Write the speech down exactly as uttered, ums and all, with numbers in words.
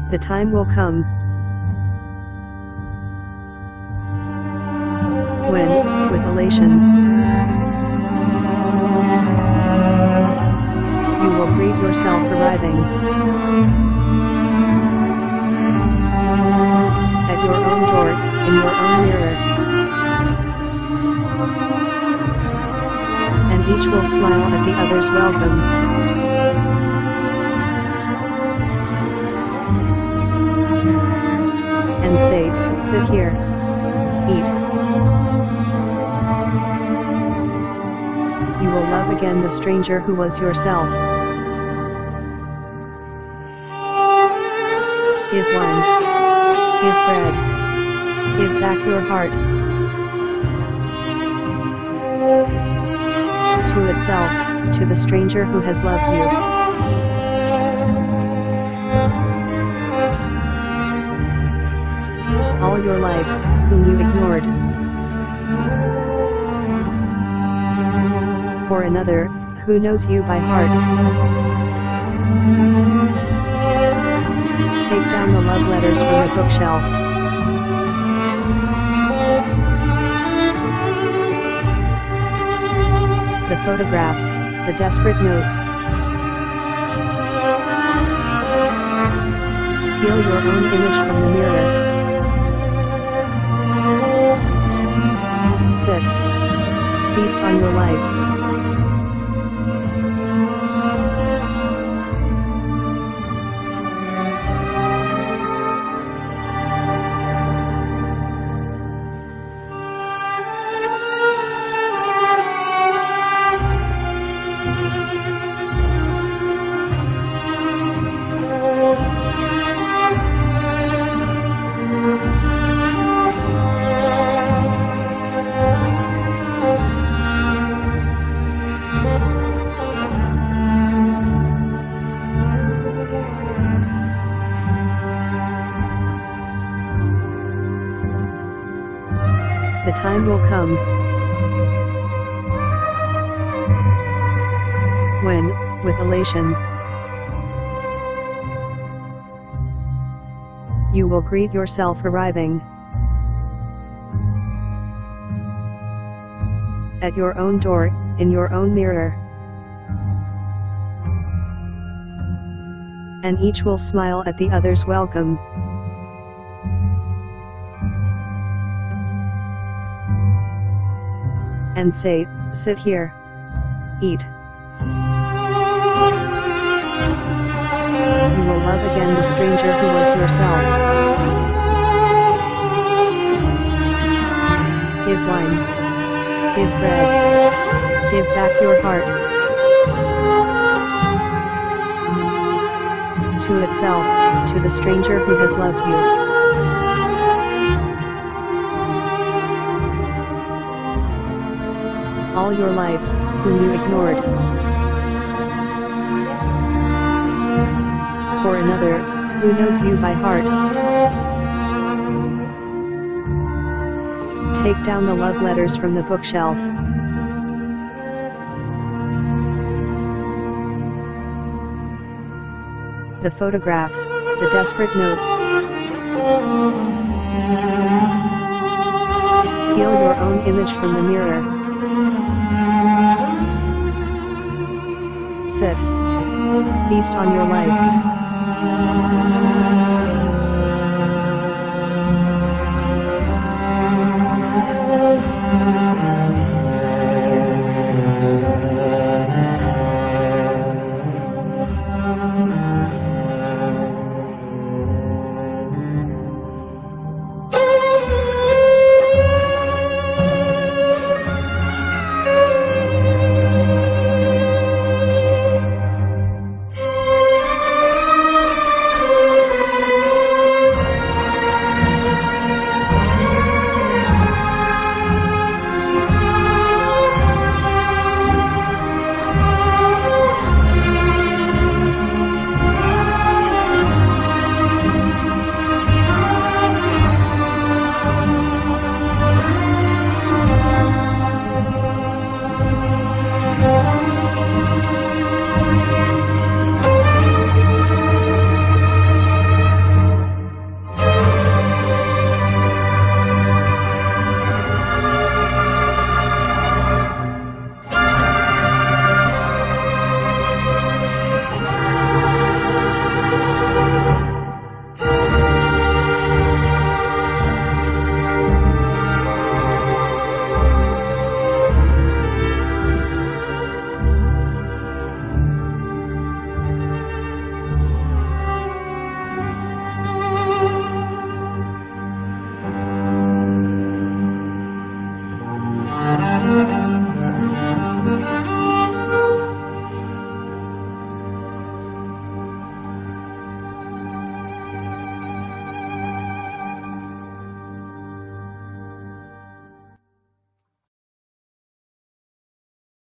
The time will come when, with elation, you will greet yourself arriving at your own door, in your own mirror, and each will smile at the other's welcome. And say, sit here, eat. You will love again the stranger who was yourself. Give wine. Give bread. Give back your heart to itself, to the stranger who has loved you. All your life, whom you ignored for another, who knows you by heart. Take down the love letters from the bookshelf. The photographs, the desperate notes. Feel your own image from the mirror. Sit. Feast on your life. The time will come when, with elation, you will greet yourself arriving at your own door, in your own mirror, and each will smile at the other's welcome. And say, sit here, eat. You will love again the stranger who was yourself. Give wine. Give bread. Give back your heart to itself, to the stranger who has loved you. All your life, whom you ignored for another, who knows you by heart. Take down the love letters from the bookshelf. The photographs, the desperate notes. Feel your own image from the mirror. Sit. Feast on your life.